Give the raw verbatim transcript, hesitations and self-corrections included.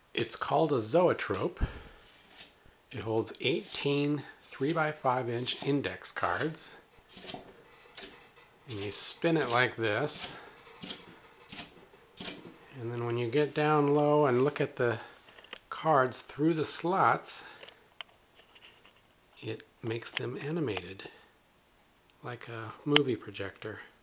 It's called a Zoetrope. It holds eighteen three by five inch index cards. And you spin it like this. And then when you get down low and look at the cards through the slots, it makes them animated, like a movie projector.